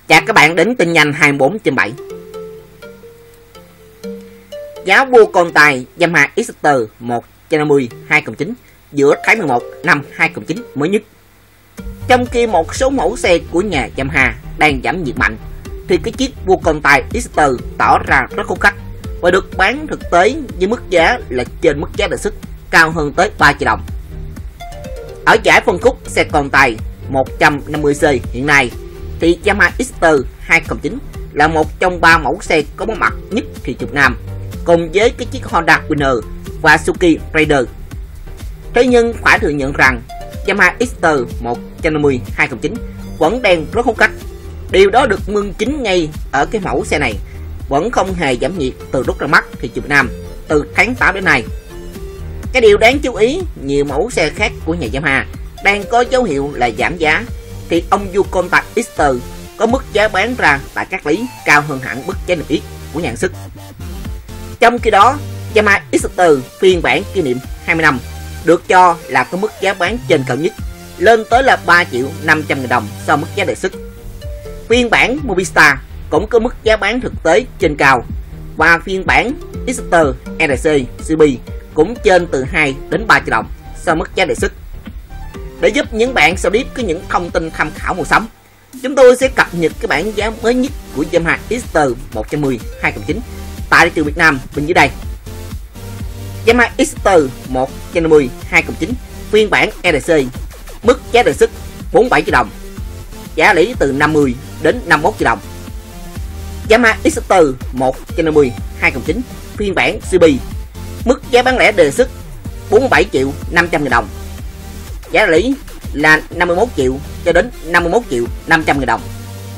Chào các bạn đến tin nhanh 24/7. Giá vua con tài Yamaha X-Ter 150 2.9 giữa tháng 11 năm 2009 mới nhất. Trong khi một số mẫu xe của nhà Yamaha đang giảm nhiệt mạnh, thì cái chiếc vua con tài X-Ter tỏ ra rất khúc khách và được bán thực tế với mức giá là trên mức giá đề xuất, cao hơn tới 3 triệu đồng. Ở giải phân khúc xe con tài 150C hiện nay, thì Yamaha X-Ter 209 là một trong 3 mẫu xe có mặt nhất thị trường Nam, cùng với cái chiếc Honda Winner và Suzuki Raider. Thế nhưng phải thừa nhận rằng Yamaha X-Ter 150 2.9 vẫn đang rất hút khách. Điều đó được minh chứng ngay ở cái mẫu xe này vẫn không hề giảm nhiệt từ lúc ra mắt thị trường Nam từ tháng 8 đến nay. Cái điều đáng chú ý, nhiều mẫu xe khác của nhà Yamaha đang có dấu hiệu là giảm giá, thì ông vua con tài X-Ter có mức giá bán ra tại các lý cao hơn hẳn mức giá niêm yết của nhà sản xuất. Trong khi đó, Yamaha X-Ter phiên bản kỷ niệm 20 năm được cho là có mức giá bán trên cao nhất, lên tới là 3.500.000 đồng so với mức giá đề xuất. Phiên bản Mobistar cũng có mức giá bán thực tế trên cao, và phiên bản X-Ter RC CB cũng trên từ 2 đến 3 triệu đồng so với mức giá đề xuất. Để giúp những bạn sau clip có những thông tin tham khảo mua sắm, chúng tôi sẽ cập nhật cái bản giá mới nhất của Yamaha X-Ter 110 2.9 tại thị trường Việt Nam bên dưới đây. Yamaha X-Ter 150 2.9 phiên bản RC, mức giá đề xuất 47 triệu đồng, giá lý từ 50 đến 51 triệu đồng. Yamaha X-Ter 150 2.9 phiên bản CB, mức giá bán lẻ đề xuất 47.500.000 đồng, giá lý là 51 triệu cho đến 51.500.000 đồng.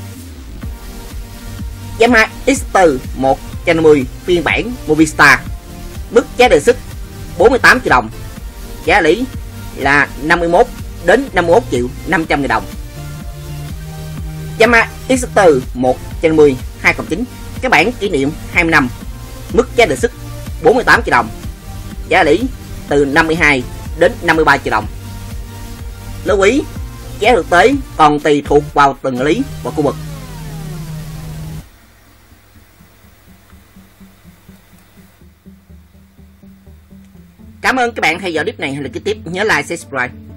Yamaha X-Ter 150 phiên bản Mobistar, mức giá đề xuất 48 triệu đồng, giá lý là 51 đến 51.500.000 đồng. Yamaha X-Ter 150 2.9 cái bản kỷ niệm 20 năm, mức giá đề xuất 48 triệu đồng, giá lý từ 52 đến 53 triệu đồng. Lưu ý, giá thực tế còn tùy thuộc vào từng lý và khu vực. Cảm ơn các bạn theo dõi clip này. Hẹn gặp lại tiếp, nhớ like, subscribe.